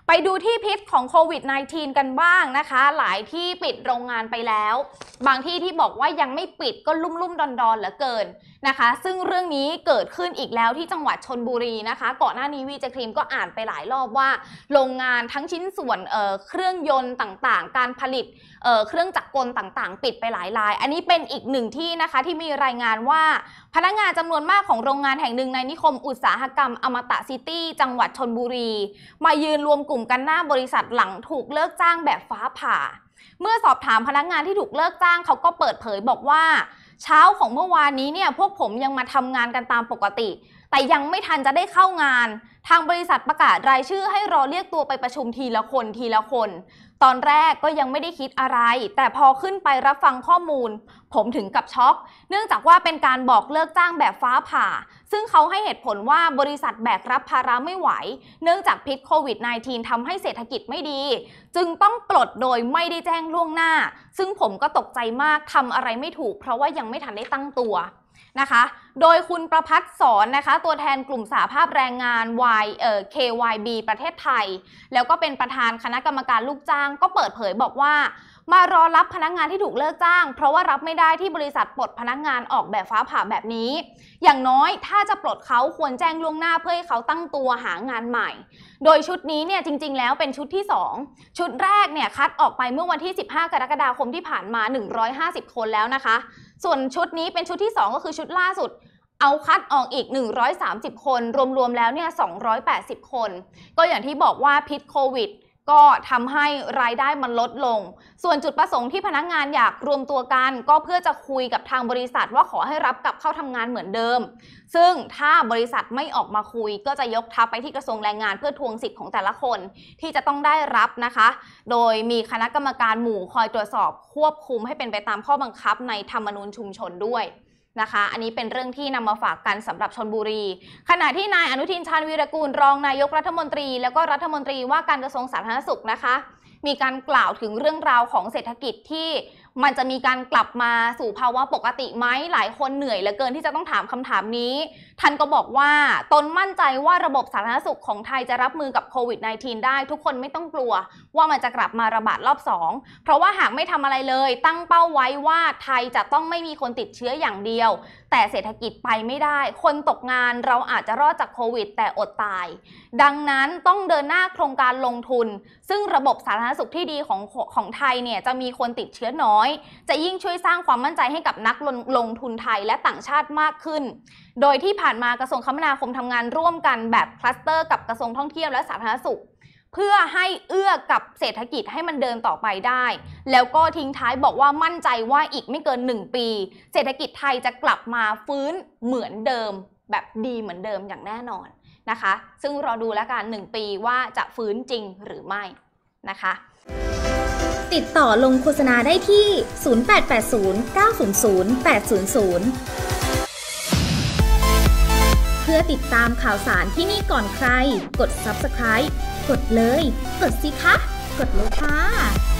ไปดูที่พิษของโควิด -19 กันบ้างนะคะหลายที่ปิดโรงงานไปแล้วบางที่ที่บอกว่ายังไม่ปิดก็ลุ่มๆดอนๆเหลือเกินนะคะซึ่งเรื่องนี้เกิดขึ้นอีกแล้วที่จังหวัดชลบุรีนะคะก่อนหน้านี้วีเจครีมก็อ่านไปหลายรอบว่าโรงงานทั้งชิ้นส่วนเครื่องยนต์ต่างๆการผลิตเครื่องจักรกลต่างๆปิดไปหลายรายอันนี้เป็นอีกหนึ่งที่นะคะที่มีรายงานว่าพนักงานจำนวนมากของโรงงานแห่งหนึ่งในนิคมอุตสาหกรรมอมตะซิตี้จังหวัดชลบุรีมายืนรวมกลุ่มกันหน้าบริษัทหลังถูกเลิกจ้างแบบฟ้าผ่าเมื่อสอบถามพนักงานที่ถูกเลิกจ้างเขาก็เปิดเผยบอกว่าเช้าของเมื่อวานนี้เนี่ยพวกผมยังมาทำงานกันตามปกติแต่ยังไม่ทันจะได้เข้างานทางบริษัทประกาศรายชื่อให้รอเรียกตัวไปประชุมทีละคนตอนแรกก็ยังไม่ได้คิดอะไรแต่พอขึ้นไปรับฟังข้อมูลผมถึงกับช็อกเนื่องจากว่าเป็นการบอกเลิกจ้างแบบฟ้าผ่าซึ่งเขาให้เหตุผลว่าบริษัทแบกรับภาระไม่ไหวเนื่องจากพิษโควิด -19 ทำให้เศรษฐกิจไม่ดีจึงต้องปลดโดยไม่ได้แจ้งล่วงหน้าซึ่งผมก็ตกใจมากทำอะไรไม่ถูกเพราะว่ายังไม่ทันได้ตั้งตัวนะคะโดยคุณประภัสสรนะคะตัวแทนกลุ่มสหภาพแรงงาน KYB ประเทศไทยแล้วก็เป็นประธานคณะกรรมการลูกจ้างก็เปิดเผยบอกว่ามารอรับพนักงานที่ถูกเลิกจ้างเพราะว่ารับไม่ได้ที่บริษัทปลดพนักงานออกแบบฟ้าผ่าแบบนี้อย่างน้อยถ้าจะปลดเขาควรแจ้งล่วงหน้าเพื่อให้เขาตั้งตัวหางานใหม่โดยชุดนี้เนี่ยจริงๆแล้วเป็นชุดที่2ชุดแรกเนี่ยคัดออกไปเมื่อวันที่15กรกฎาคมที่ผ่านมา150คนแล้วนะคะส่วนชุดนี้เป็นชุดที่2ก็คือชุดล่าสุดเอาคัดออกอีก130คนรวมๆแล้วเนี่ย280คนก็อย่างที่บอกว่าพิษโควิดก็ทำให้รายได้มันลดลงส่วนจุดประสงค์ที่พนักงานอยากรวมตัวกันก็เพื่อจะคุยกับทางบริษัทว่าขอให้รับกลับเข้าทำงานเหมือนเดิมซึ่งถ้าบริษัทไม่ออกมาคุยก็จะยกทัพไปที่กระทรวงแรงงานเพื่อทวงสิทธิ์ของแต่ละคนที่จะต้องได้รับนะคะโดยมีคณะกรรมการหมู่คอยตรวจสอบควบคุมให้เป็นไปตามข้อบังคับในธรรมนูญชุมชนด้วยนะคะอันนี้เป็นเรื่องที่นำมาฝากกันสำหรับชลบุรีขณะที่นายอนุทินชาญวีรกูลรองนายกรัฐมนตรีแล้วก็รัฐมนตรีว่าการกระทรวงสาธารณสุขนะคะมีการกล่าวถึงเรื่องราวของเศรษฐกิจที่มันจะมีการกลับมาสู่ภาวะปกติไหมหลายคนเหนื่อยเหลือเกินที่จะต้องถามคำถามนี้ท่านก็บอกว่าตนมั่นใจว่าระบบสาธารณสุขของไทยจะรับมือกับโควิด -19 ได้ทุกคนไม่ต้องกลัวว่ามันจะกลับมาระบาดรอบ2เพราะว่าหากไม่ทำอะไรเลยตั้งเป้าไว้ว่าไทยจะต้องไม่มีคนติดเชื้ออย่างเดียวแต่เศรษฐกิจไปไม่ได้คนตกงานเราอาจจะรอดจากโควิดแต่อดตายดังนั้นต้องเดินหน้าโครงการลงทุนซึ่งระบบสาธารณสุขที่ดีของไทยเนี่ยจะมีคนติดเชื้อน้อยจะยิ่งช่วยสร้างความมั่นใจให้กับนักลงทุนไทยและต่างชาติมากขึ้นโดยที่ผ่านมากระทรวงคมนาคมทำงานร่วมกันแบบคลัสเตอร์กับกระทรวงท่องเที่ยวและสาธารณสุขเพื่อให้เอื้อกับเศรษฐกิจให้มันเดินต่อไปได้แล้วก็ทิ้งท้ายบอกว่ามั่นใจว่าอีกไม่เกิน1 ปีเศรษฐกิจไทยจะกลับมาฟื้นเหมือนเดิมแบบดีเหมือนเดิมอย่างแน่นอนนะคะซึ่งรอดูแล้วกัน1 ปีว่าจะฟื้นจริงหรือไม่นะคะติดต่อลงโฆษณาได้ที่ 0880 900 800 เพื่อติดตามข่าวสารที่นี่ก่อนใครกด Subscribe กดเลยกดสิคะกดเลยค่ะ